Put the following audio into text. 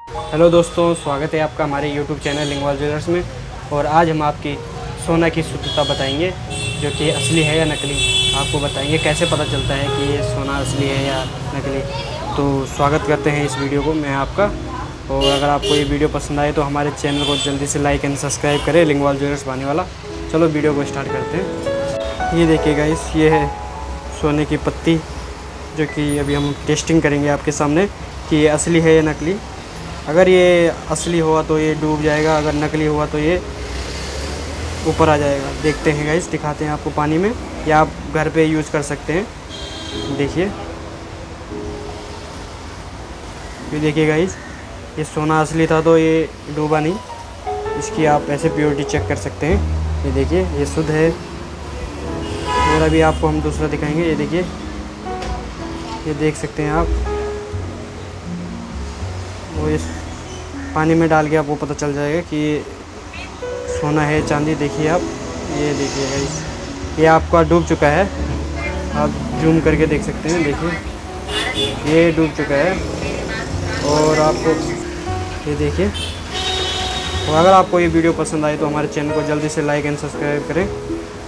Hello दोस्तों, स्वागत है आपका हमारे YouTube चैनल लिंगवाल ज्वेलर्स में। और आज हम आपकी सोना की शुद्धता बताएंगे, जो कि असली है या नकली। आपको बताएंगे कैसे पता चलता है कि ये सोना असली है या नकली। तो स्वागत करते हैं इस वीडियो को मैं आपका। और अगर आपको ये वीडियो पसंद आए तो हमारे चैनल को जल्दी से लाइक एंड सब्सक्राइब करें, लिंगवाल ज्वेलर्स भानेवाला। चलो वीडियो को स्टार्ट करते हैं। ये देखिए गाइस, ये है सोने की पत्ती, जो कि अभी हम टेस्टिंग करेंगे आपके सामने कि ये असली है या नकली। अगर ये असली हुआ तो ये डूब जाएगा, अगर नकली हुआ तो ये ऊपर आ जाएगा। देखते हैं गाइस, दिखाते हैं आपको पानी में, या आप घर पे यूज़ कर सकते हैं। देखिए, ये देखिए गाइस, ये सोना असली था तो ये डूबा नहीं। इसकी आप ऐसे प्योरिटी चेक कर सकते हैं। ये देखिए, ये शुद्ध है। और अभी आपको हम दूसरा दिखाएंगे। ये देखिए, ये देख सकते हैं आप। वो इस पानी में डाल के आपको पता चल जाएगा कि सोना है चांदी। देखिए आप, ये देखिए गाइस, ये आपका डूब चुका है। आप जूम करके देख सकते हैं। देखिए, ये डूब चुका है। और आपको ये देखिए। और अगर आपको ये वीडियो पसंद आए तो हमारे चैनल को जल्दी से लाइक एंड सब्सक्राइब करें।